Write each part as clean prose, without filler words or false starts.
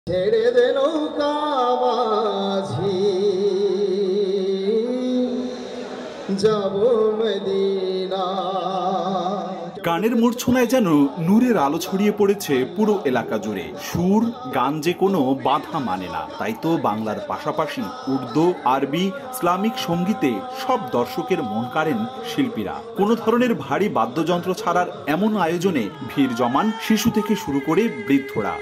ছেড়ে দে নৌকা মাঝি যাব মদিনা। গানের মূর্ছনায় যেন নূরের আলো ছড়িয়ে পড়েছে পুরো এলাকা জুড়ে। সুর গান যে কোনো বাধা মানে না, তাই তো বাংলার পাশাপাশি উর্দু, আরবি, ইসলামিক সঙ্গীতে সব দর্শকের মন কাড়েন শিল্পীরা। কোনো ধরনের ভারী বাদ্যযন্ত্র ছাড়ার এমন আয়োজনে ভিড় জমান শিশু থেকে শুরু করে বৃদ্ধরা।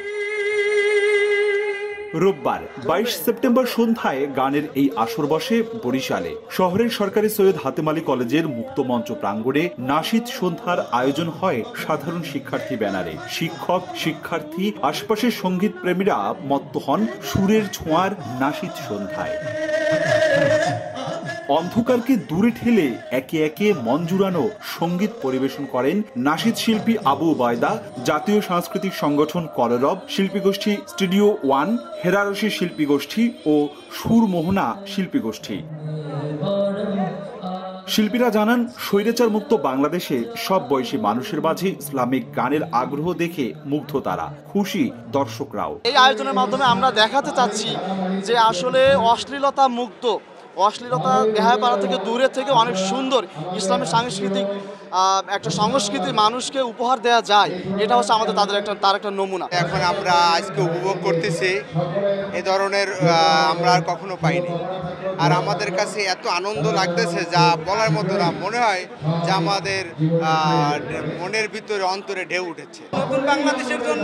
রোববার 22 সেপ্টেম্বর সন্ধ্যায় গানের এই আসর বসে বরিশালে। শহরের সরকারি সৈয়দ হাতেম আলী কলেজের মুক্তমঞ্চ প্রাঙ্গণে নাশিদ সন্ধ্যার আয়োজন হয় সাধারণ শিক্ষার্থী ব্যানারে। শিক্ষক, শিক্ষার্থী, আশপাশের সঙ্গীত প্রেমীরা মত্ত হন সুরের ছোঁয়ার নাশিদ সন্ধ্যায়। অন্ধকারকে দূরে ঠেলে একে একে মন জুড়ানো সঙ্গীত পরিবেশন করেন নাশিদ শিল্পী আবু উবায়দা, জাতীয় সাংস্কৃতিক সংগঠন কলরব, শিল্পী গোষ্ঠী স্টুডিও ওয়ান, হেরারসি শিল্পী গোষ্ঠী ও সুরমোহনা শিল্পী গোষ্ঠী। শিল্পীরা জানান, স্বৈরাচার মুক্ত বাংলাদেশে সব বয়সী মানুষের মাঝে ইসলামিক গানের আগ্রহ দেখে মুগ্ধ তারা, খুশি দর্শকরাও। এই আয়োজনের মাধ্যমে আমরা দেখাতে চাচ্ছি যে আসলে অশ্লীলতা মুক্ত, অশ্লীলতা দেহাপাড়া থেকে দূরে থেকে অনেক সুন্দর ইসলামের সাংস্কৃতিক একটা সংস্কৃতি মানুষকে উপহার দেওয়া যায়। এটা হচ্ছে আমাদের তার একটা নমুনা। এখন আমরা আজকে উপভোগ করতেছি, এ ধরনের আমরা আর কখনো পাইনি। আর আমাদের কাছে এত আনন্দ লাগতেছে যা বলার মতো না। মনে হয় যে আমাদের মনের ভিতরে অন্তরে ঢেউ উঠেছে। নতুন বাংলাদেশের জন্য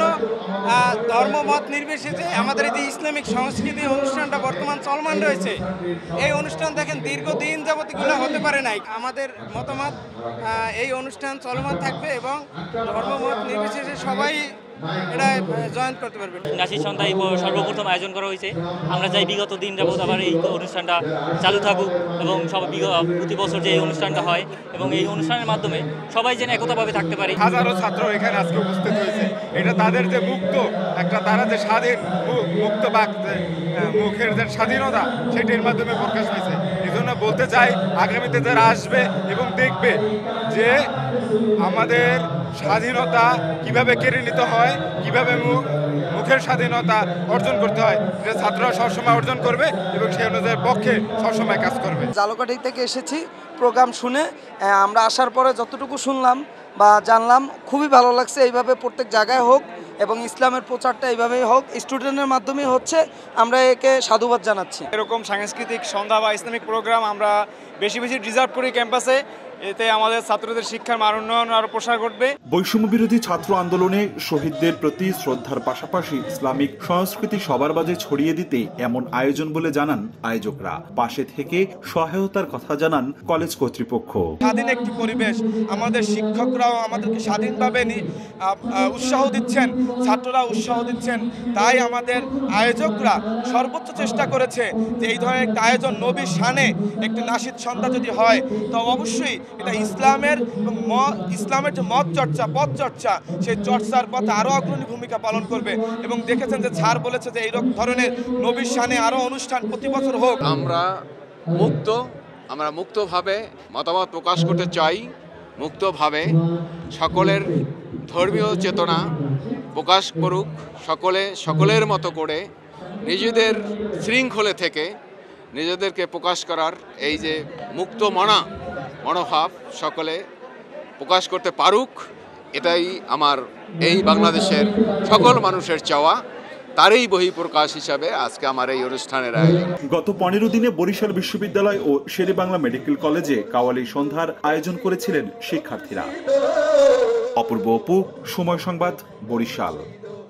ধর্মমত নির্বিশেষে আমাদের এই যে ইসলামিক সংস্কৃতি অনুষ্ঠানটা বর্তমান চলমান রয়েছে, এই অনুষ্ঠান দেখেন দীর্ঘদিন যাবত এগুলো হতে পারে নাই। আমাদের মতামত এই অনুষ্ঠান চলমান থাকবে এবং ধর্মমত নির্বিশেষে সবাই এটা জয়েন করতে পারবে। নাশিদ সন্ধ্যা সর্বপ্রথম আয়োজন করা হয়েছে। আমরা চাই বিগত দিন যাবত আবার এই অনুষ্ঠানটা চালু থাকুক এবং প্রতি বছর যে এই অনুষ্ঠানটা হয় এবং এই অনুষ্ঠানের মাধ্যমে সবাই যেন একতাভাবে থাকতে পারে। হাজারো ছাত্র এখানে আজকে উপস্থিত হয়েছে। এটা তাদের যে মুক্ত একটা, তারা যে স্বাধীন মুক্ত বাক মুখের যে স্বাধীনতা, সেটির মাধ্যমে প্রকাশ হয়েছে। এই জন্য বলতে চাই, আগামীতে যারা আসবে এবং দেখবে যে আমাদের স্বাধীনতা কিভাবে কেড়ে নিতে হয়, কিভাবে মুখের স্বাধীনতা অর্জন করতে হয়, এটা ছাত্ররা সবসময় অর্জন করবে এবং সেই অনুযায়ী পক্ষে সবসময় কাজ করবে। জালকাঠি থেকে এসেছি প্রোগ্রাম শুনে। আমরা আসার পরে যতটুকু শুনলাম বা জানলাম খুবই ভালো লাগছে। এইভাবে প্রত্যেক জায়গায় হোক এবং ইসলামের প্রচারটা এইভাবেই হোক, স্টুডেন্টের মাধ্যমেই হচ্ছে। আমরা একে সাধুবাদ জানাচ্ছি। এরকম সাংস্কৃতিক সন্ধ্যা বা ইসলামিক প্রোগ্রাম আমরা বেশি বেশি ডিজার্ভ করি ক্যাম্পাসে। এতে আমাদের ছাত্রদের শিক্ষার মান উন্নয়ন আরো প্রসার ঘটবে। বৈষম্য বিরোধী ছাত্র আন্দোলনে শহীদদের প্রতি শ্রদ্ধার পাশাপাশি ইসলামিক সংস্কৃতি সবার মাঝে ছড়িয়ে দিতে এমন আয়োজন বলে জানান আয়োজকরা। পাশে থেকে সহায়তার কথা জানান কলেজ কর্তৃপক্ষ। স্বাধীন একটি পরিবেশ, আমাদের শিক্ষকরাও আমাদেরকে স্বাধীনভাবে উৎসাহ দিচ্ছেন, ছাত্ররা উৎসাহ দিচ্ছেন। তাই আমাদের আয়োজকরা সর্বোচ্চ চেষ্টা করেছে যে এই ধরনের একটা আয়োজন নবীর শানে একটি নাশিদ সন্ধ্যা যদি হয়, তো অবশ্যই এটা ইসলামের যে মত চর্চা, পথ চর্চা, সেই চর্চার পথে আরও অগ্রণী ভূমিকা পালন করবে। এবং দেখেছেন যে স্যার বলেছে যে এইরকম ধরনের নবীর শানে আরও অনুষ্ঠান প্রতি বছর হোক। আমরা মুক্তভাবে মতামত প্রকাশ করতে চাই, মুক্তভাবে সকলের ধর্মীয় চেতনা প্রকাশ করুক, সকলের মতো করে নিজেদের শৃঙ্খলে থেকে নিজেদেরকে প্রকাশ করার এই যে মুক্ত মনোভাব সকলে প্রকাশ করতে পারুক, এটাই আমার এই বাংলাদেশের সকল মানুষের চাওয়া। তারই বহিঃপ্রকাশ হিসাবে আজকে আমার এই অনুষ্ঠানের আয়োজন। গত 15 দিনে বরিশাল বিশ্ববিদ্যালয় ও শেরেবাংলা মেডিকেল কলেজে কাওয়ালি সন্ধ্যার আয়োজন করেছিলেন শিক্ষার্থীরা। অপূর্ব অপু, সময় সংবাদ, বরিশাল।